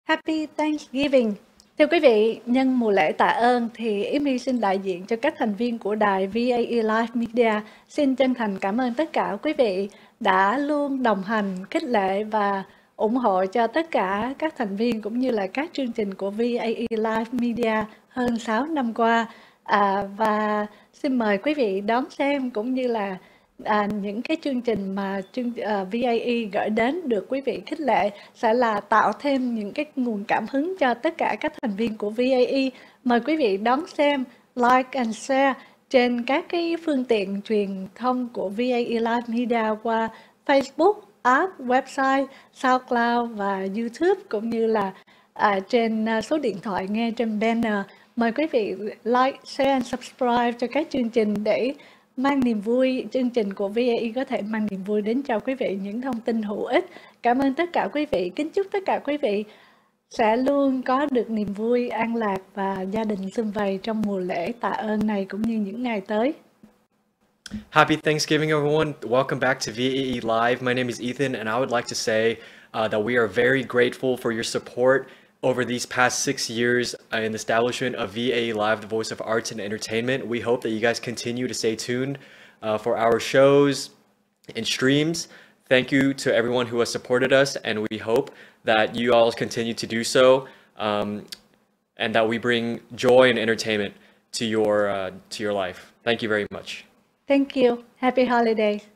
Happy Thanksgiving! Thưa quý vị, nhân mùa lễ tạ ơn thì Yến My xin đại diện cho các thành viên của đài VAE Live Media xin chân thành cảm ơn tất cả quý vị đã luôn đồng hành, khích lệ và ủng hộ cho tất cả các thành viên cũng như là các chương trình của VAE Live Media hơn 6 năm qua. Và xin mời quý vị đón xem cũng như là những cái chương trình mà VAE gửi đến được quý vị khích lệ sẽ là tạo thêm những cái nguồn cảm hứng cho tất cả các thành viên của VAE. Mời quý vị đón xem, like and share trên các cái phương tiện truyền thông của VAE Live Media qua Facebook, app, website, SoundCloud và YouTube cũng như là trên số điện thoại nghe trên banner. Mời quý vị like, share and subscribe cho các chương trình để mang niềm vui, chương trình của VAE có thể mang niềm vui đến cho quý vị những thông tin hữu ích. Cảm ơn tất cả quý vị, kính chúc tất cả quý vị sẽ luôn có được niềm vui, an lạc và gia đình sum vầy trong mùa lễ tạ ơn này cũng như những ngày tới. Happy Thanksgiving, everyone. Welcome back to VAE Live. My name is Ethan, and I would like to say that we are very grateful for your support over these past 6 years in the establishment of VAE Live, the voice of arts and entertainment. We hope that you guys continue to stay tuned for our shows and streams. Thank you to everyone who has supported us, and we hope that you all continue to do so, and that we bring joy and entertainment to your life. Thank you very much. Thank you. Happy holidays.